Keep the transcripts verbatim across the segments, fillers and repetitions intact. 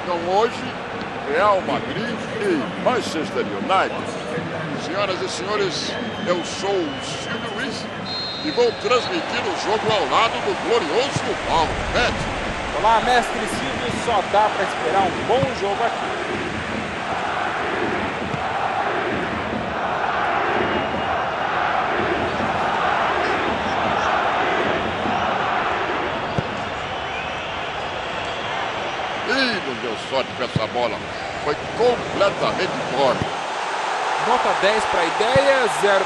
jogam hoje Real Madrid e Manchester United. Senhoras e senhores, eu sou o Silvio Luiz e vou transmitir o jogo ao lado do glorioso Paulo Betti. Olá, mestre Silvio, só dá para esperar um bom jogo aqui. Ih, não deu sorte com essa bola. Foi completamente torta. Nota dez para a ideia, zero.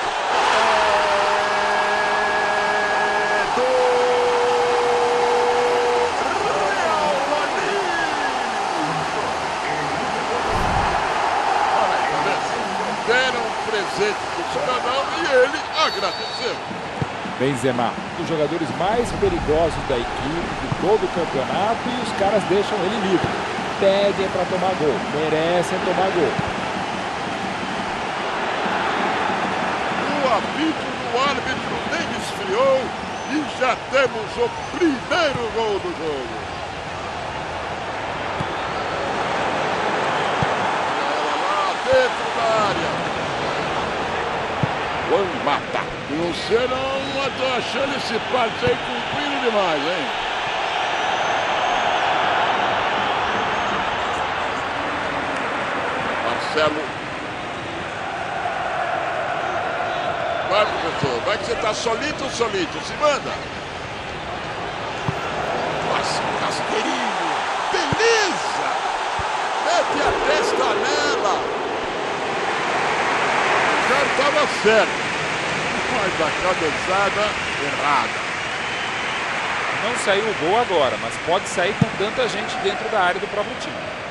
Deram um presente pro cidadão e ele agradeceu. Benzema, um dos jogadores mais perigosos da equipe de todo o campeonato, e os caras deixam ele livre. Pedem para tomar gol, merecem tomar gol. O apito do árbitro nem esfriou e já temos o primeiro gol do jogo. Lá dentro da área. Juan Mata. Você não, eu tô achando esse passe aí cumprido demais, hein? Marcelo. Vai, professor. Vai que você tá solito ou solito? Se manda. Nossa, Casqueirinho. Beleza! Mete a testa nela. Já estava certo. Mas a cabeçada errada. Não saiu o gol agora, mas pode sair com tanta gente dentro da área do próprio time.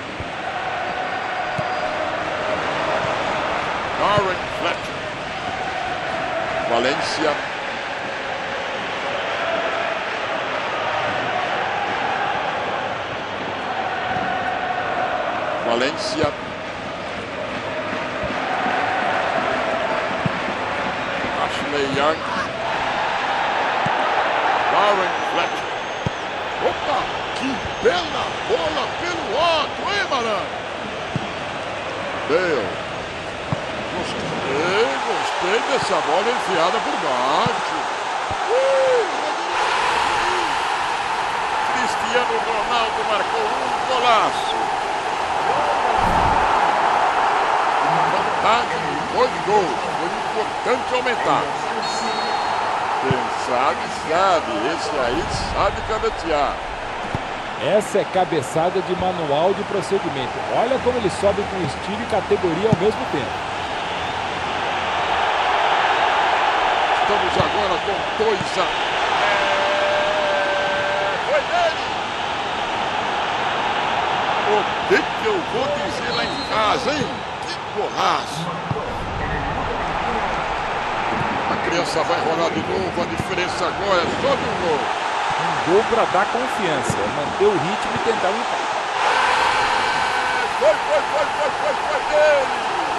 Darren Fletcher. Valência. Valência. Ashley Young. Darren Fletcher. Opa, que bela bola pelo alto, hein, malandro? Deu. Gostei, gostei dessa bola enfiada por baixo. Uh, Cristiano Ronaldo marcou um golaço. Vantagem de dois gols. Foi importante aumentar. Quem sabe, sabe. Esse aí sabe cabeçar. Essa é cabeçada de manual de procedimento. Olha como ele sobe com estilo e categoria ao mesmo tempo. Estamos agora com dois a... É... Foi dele! O que que eu vou dizer lá em casa, hein? Que golaço! A criança vai rolar de novo, a diferença agora é só de um gol. Um gol para dar confiança, manter o ritmo e tentar um empate. Foi, foi, foi, foi, foi, foi dele!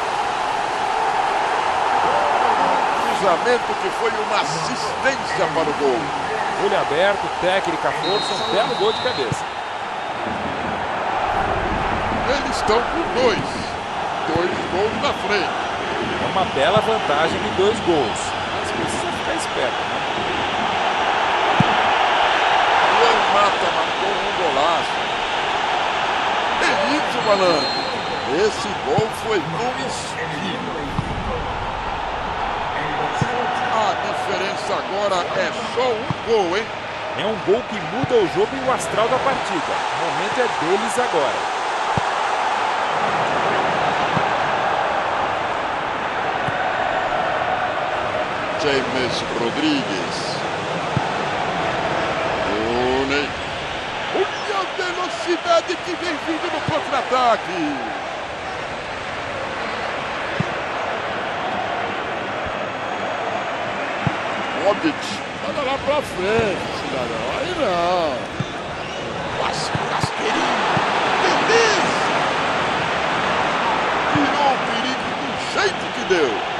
Cruzamento que foi uma assistência para o gol. Olho aberto, técnica, força, um belo gol de cabeça. Eles estão com dois. Dois gols na frente. É uma bela vantagem de dois gols. Mas precisa ficar esperto, né? O Mata marcou um golaço. É isso, malandro. Esse gol foi com estilo. A diferença agora é só um gol, hein? É um gol que muda o jogo e o astral da partida. O momento é deles agora. James Rodrigues. Rooney. Olha a velocidade que vem vindo no contra-ataque. Modric. Olha lá pra frente, cidadão. Aí não. Nossa, Casqueirinho. Beleza. Tirou o perigo do jeito que deu.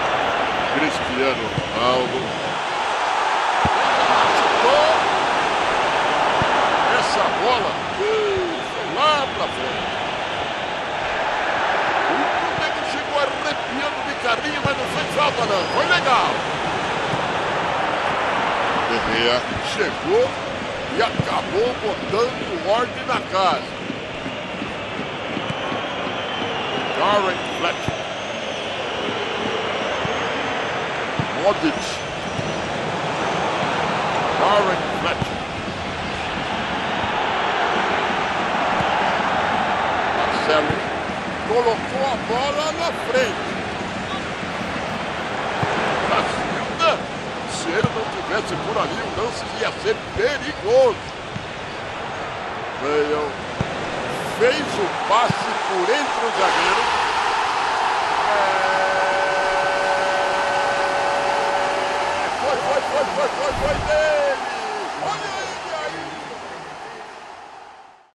Cristiano Ronaldo. Chutou. bola. Uh, foi lá pra frente. O Nego chegou arrepiando de carrinho, mas não foi falta não. Foi legal. Derreia chegou e acabou botando ordem na casa. Darren Fletcher. Modric. Darren Fletcher. Marcelo colocou a bola na frente. Cacilda, se ele não tivesse por ali, o lance ia ser perigoso. Veio, fez o passe por entre os zagueiros. É...